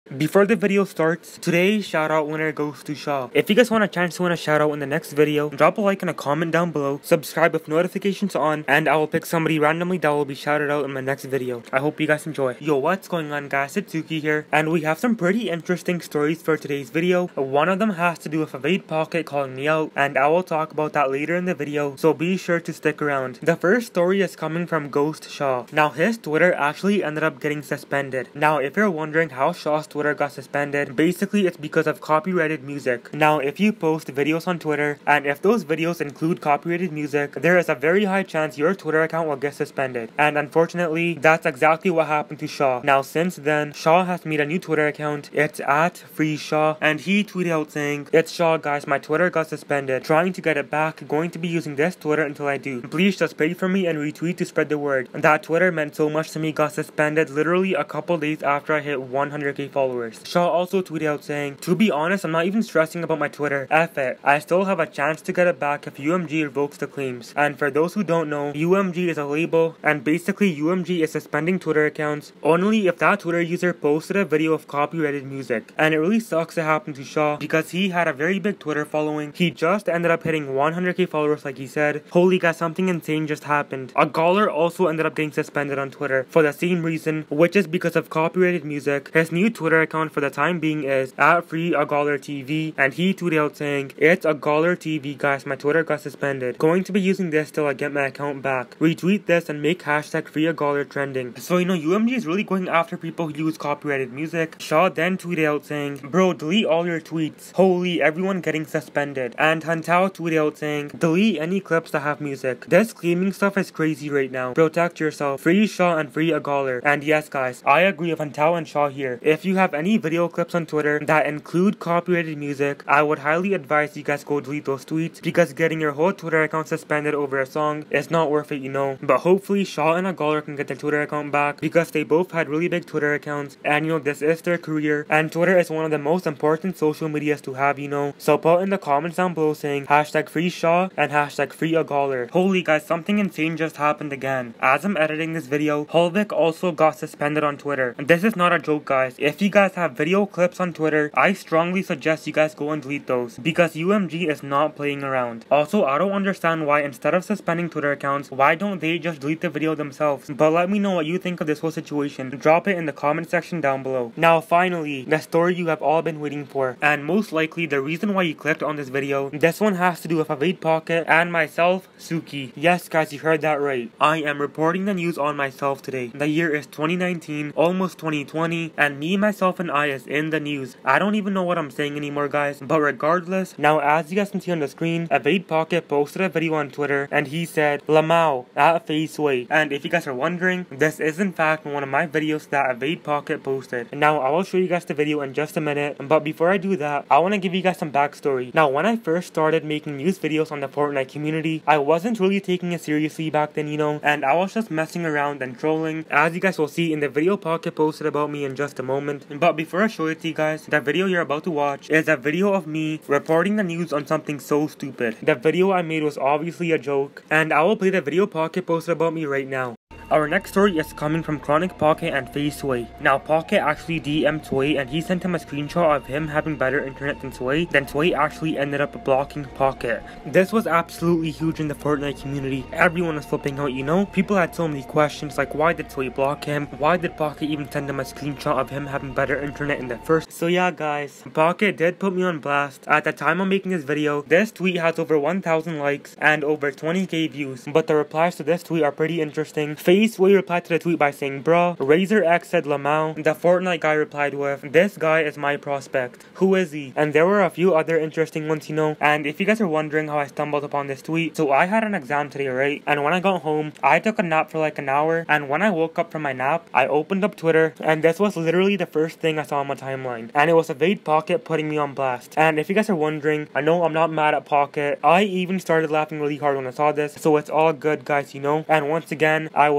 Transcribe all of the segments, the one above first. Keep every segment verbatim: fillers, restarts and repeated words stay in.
Before the video starts, today's shoutout winner goes to Shaw. If you guys want a chance to win a shoutout in the next video, drop a like and a comment down below, subscribe with notifications on, and I will pick somebody randomly that will be shouted out in my next video. I hope you guys enjoy. Yo, what's going on guys, it's Suki here, and we have some pretty interesting stories for today's video. One of them has to do with a Vape Pocket calling me out, and I will talk about that later in the video, so be sure to stick around. The first story is coming from Ghost Shaw. Now his Twitter actually ended up getting suspended. Now if you're wondering how Shaw's Twitter got suspended, basically it's because of copyrighted music. Now if you post videos on Twitter and if those videos include copyrighted music, there is a very high chance your Twitter account will get suspended, and unfortunately that's exactly what happened to Shaw. Now since then, Shaw has made a new Twitter account. It's at Free Shaw, and he tweeted out saying, "It's Shaw guys, my Twitter got suspended, trying to get it back, going to be using this Twitter until I do. Please just pray for me and retweet to spread the word. That Twitter meant so much to me, got suspended literally a couple days after I hit one hundred K followers." Shaw also tweeted out saying, "To be honest, I'm not even stressing about my Twitter. F it. I still have a chance to get it back if U M G revokes the claims." And for those who don't know, U M G is a label, and basically U M G is suspending Twitter accounts only if that Twitter user posted a video of copyrighted music. And it really sucks to happen to Shaw because he had a very big Twitter following. He just ended up hitting one hundred K followers like he said. Holy guys, something insane just happened. A Gawler also ended up getting suspended on Twitter for the same reason, which is because of copyrighted music. His new Twitter account for the time being is at Free A Gawler T V, and he tweeted out saying, "It's A Gawler T V guys, my Twitter got suspended. Going to be using this till I get my account back. Retweet this and make hashtag Free A Gawler trending." So you know U M G is really going after people who use copyrighted music. Shaw then tweeted out saying, "Bro, delete all your tweets. Holy, everyone getting suspended." And Huntao tweeted out saying, "Delete any clips that have music. This claiming stuff is crazy right now. Protect yourself. Free Shaw and Free A Gawler." And yes guys, I agree with Huntao and Shaw here. If you have any video clips on Twitter that include copyrighted music, I would highly advise you guys go delete those tweets, because getting your whole Twitter account suspended over a song is not worth it, you know. But hopefully Shaw and A Gawler can get their Twitter account back, because they both had really big Twitter accounts, and you know this is their career, and Twitter is one of the most important social medias to have, you know. So put in the comments down below saying hashtag Free Shaw and hashtag Free A Gawler. Holy guys, something insane just happened again. As I'm editing this video, Holvik also got suspended on Twitter. And this is not a joke guys. If you guys have video clips on Twitter, I strongly suggest you guys go and delete those, because U M G is not playing around. Also, I don't understand why instead of suspending Twitter accounts, why don't they just delete the video themselves? But let me know what you think of this whole situation. Drop it in the comment section down below. Now finally, the story you have all been waiting for, and most likely the reason why you clicked on this video. This one has to do with a Vape Pocket and myself, Suki. Yes guys, you heard that right. I am reporting the news on myself today. The year is twenty nineteen, almost twenty twenty, and me, myself, and I is in the news. I don't even know what I'm saying anymore guys, but regardless, now as you guys can see on the screen, a Vape Pocket posted a video on Twitter, and he said, "Lamau at Faceway." And if you guys are wondering, this is in fact one of my videos that a Vape Pocket posted. And now I will show you guys the video in just a minute, but before I do that, I want to give you guys some backstory. Now when I first started making news videos on the Fortnite community, I wasn't really taking it seriously back then, you know, and I was just messing around and trolling, as you guys will see in the video Pocket posted about me in just a moment. But before I show it to you guys, the video you're about to watch is a video of me reporting the news on something so stupid. The video I made was obviously a joke, and I will play the video Pocket posted about me right now. Our next story is coming from Chronic Pocket and Faceway. Now Pocket actually D M'd Sway, and he sent him a screenshot of him having better internet than Sway. Then Sway actually ended up blocking Pocket. This was absolutely huge in the Fortnite community. Everyone was flipping out, you know. People had so many questions like, why did Sway block him? Why did Pocket even send him a screenshot of him having better internet in the first? So yeah guys, Pocket did put me on blast. At the time I'm making this video, this tweet has over one thousand likes and over twenty K views, but the replies to this tweet are pretty interesting. Faceway replied to the tweet by saying, "Bruh." Razor X said, "Lamau." The Fortnite guy replied with, "This guy is my prospect. Who is he?" And there were a few other interesting ones, you know. And if you guys are wondering how I stumbled upon this tweet, so I had an exam today, right? And when I got home, I took a nap for like an hour, and when I woke up from my nap, I opened up Twitter, and this was literally the first thing I saw on my timeline. And it was a Vape Pocket putting me on blast. And if you guys are wondering, I know I'm not mad at Pocket. I even started laughing really hard when I saw this, so it's all good guys, you know. And once again, I will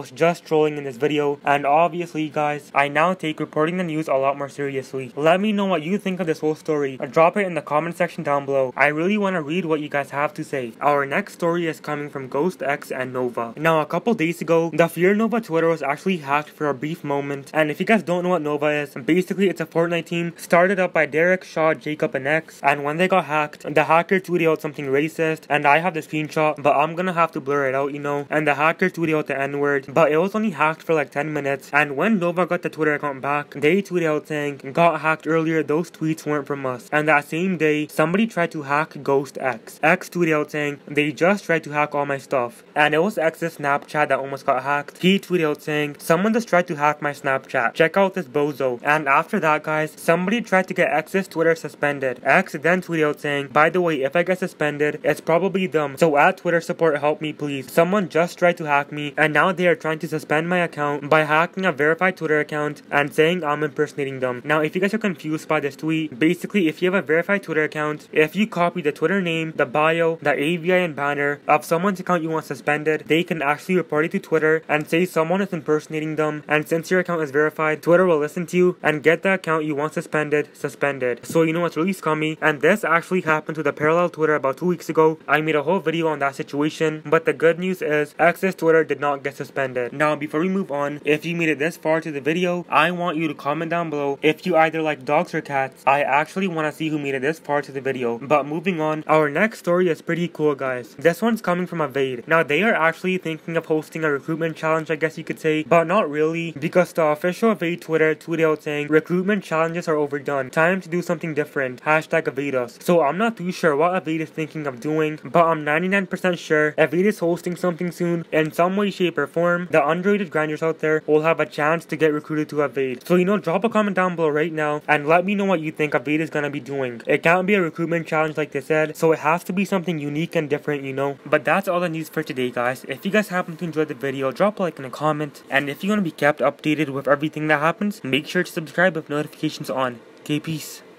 was just trolling in this video, and obviously guys, I now take reporting the news a lot more seriously. Let me know what you think of this whole story. Drop it in the comment section down below. I really want to read what you guys have to say. Our next story is coming from GhostX and Nova. Now, a couple days ago, the Fear Nova Twitter was actually hacked for a brief moment, and if you guys don't know what Nova is, basically it's a Fortnite team started up by Derek, Shaw, Jacob, and X, and when they got hacked, the hacker tweeted out something racist, and I have the screenshot, but I'm gonna have to blur it out, you know, and the hacker tweeted out the N-word, but it was only hacked for like ten minutes, and when Nova got the Twitter account back, they tweeted out saying, got hacked earlier, those tweets weren't from us, and that same day, somebody tried to hack GhostX. X tweeted out saying, they just tried to hack all my stuff, and it was X's Snapchat that almost got hacked. He tweeted out saying, someone just tried to hack my Snapchat, check out this bozo, and after that guys, somebody tried to get X's Twitter suspended. X then tweeted out saying, by the way, if I get suspended, it's probably them, so at Twitter support help me please. Someone just tried to hack me, and now they are trying to suspend my account by hacking a verified Twitter account and saying I'm impersonating them. Now if you guys are confused by this tweet, basically if you have a verified Twitter account, if you copy the Twitter name, the bio, the A V I and banner of someone's account you want suspended, they can actually report it to Twitter and say someone is impersonating them, and since your account is verified, Twitter will listen to you and get the account you want suspended, suspended. So you know what's really scummy, and this actually happened to the parallel Twitter about two weeks ago. I made a whole video on that situation, but the good news is X's Twitter did not get suspended. Now before we move on, if you made it this far to the video, I want you to comment down below if you either like dogs or cats. I actually want to see who made it this far to the video. But moving on, our next story is pretty cool guys. This one's coming from Evade. Now they are actually thinking of hosting a recruitment challenge, I guess you could say, but not really, because the official Evade Twitter tweeted out saying recruitment challenges are overdone, time to do something different, hashtag Evade us. So I'm not too sure what Evade is thinking of doing, but I'm ninety-nine percent sure Evade is hosting something soon in some way, shape or form. The underrated grinders out there will have a chance to get recruited to Evade. So you know, drop a comment down below right now and let me know what you think Evade is gonna be doing. It can't be a recruitment challenge like they said, so it has to be something unique and different, you know. But that's all the news for today guys. If you guys happen to enjoy the video, drop a like and a comment, and if you want to be kept updated with everything that happens, make sure to subscribe with notifications on. Okay, peace.